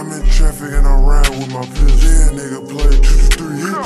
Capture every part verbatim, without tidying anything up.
I'm in traffic and I'm riding with my pistol. Yeah, nigga, play two to three hits.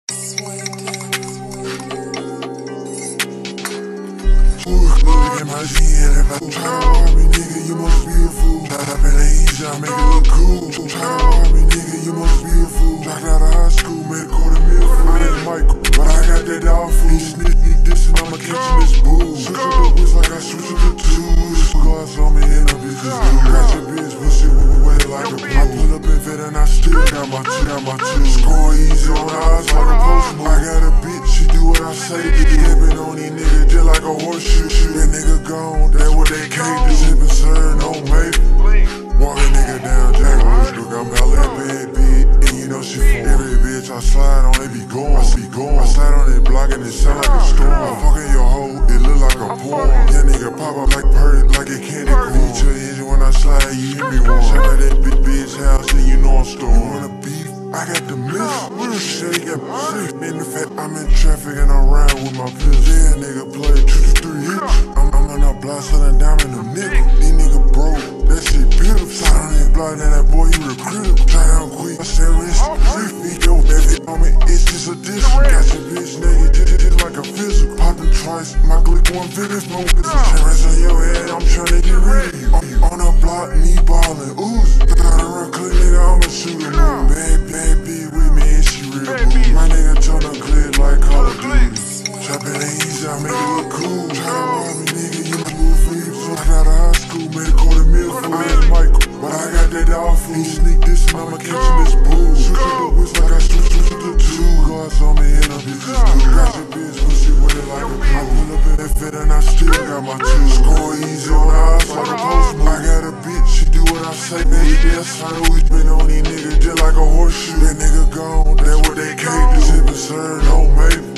Look at my skin, if I try to rob me, nigga, you must be a fool. Stop in Asia, I make it look cool. Try to rob me, nigga, you must be a fool. Dropped out of high school, made a quarter mil for me and Michael, but I got that dog food. He snitch, he dissing, I'ma catch him this boo. Switch up the whiz like I switch up the tools. Gloss on me and a bitch is blue. Got your bitch, pussy wet like a blue. I pull up in vet and I still got my two, got my two. Score easy on the eyes like a post move. I got a bitch, she do what I say. Dipping on these niggas just like a horseshoe. That nigga gone, that what they can't do. Sippin' sir, no maybe. Walk a nigga down, Jack Look, I'm hella bad bitch, and you know she from every bitch I slide on, they be going, I be going. I slide on that block and it sound like a storm. I'm fucking your hoe, it look like a porn. Yeah, nigga pop up like Purdy, like a candy corn. Beat your engine when I slide, you hear me warm. Shop at that big bitch house and you know I'm storm. You wanna beef? I got the miss. Real shit, got me sick. In the fact, I'm in traffic and I'm riding with my pistol. Yeah, nigga, play two to three hits. I'm, I'm on that block selling diamond them niggas. These nigga broke, that shit beautiful. Slide on that block, now that boy, he real critical. Try down quick, I said wrist. Three feet, yo, that hit on me, it's just a dish. Got your bitch naked, just, just like a physical. Poppin' twice, my Glick one fifty, no pistol. Cameras on your head, I'm tryna get rid of you. On the block, me ballin', ooze. Gotta run click, nigga, I'ma shoot a moon. Bad, bad bitch with me, and she real boo. My nigga turn up clear like Call of Duty. Choppin' ain't easy, I make it look cool. Try to rob me, nigga, you move free. So I got out of high school, made a quarter mil for me and Michael, but I got that dog food. He sneak this and I'ma catch him this boo. Switch up the whiz like I switch to the two. Gloss on me and a bitch is blue. Got your bitch, pussy wet like a blue. I pull up in that fit and I still got my two. Score easy on the eyes like a post move. I got a bitch, she do what I say, baby, that's how we been on these niggas just like a horseshoe. That nigga gone, that what they can't do. Sippin' sir, no maybe.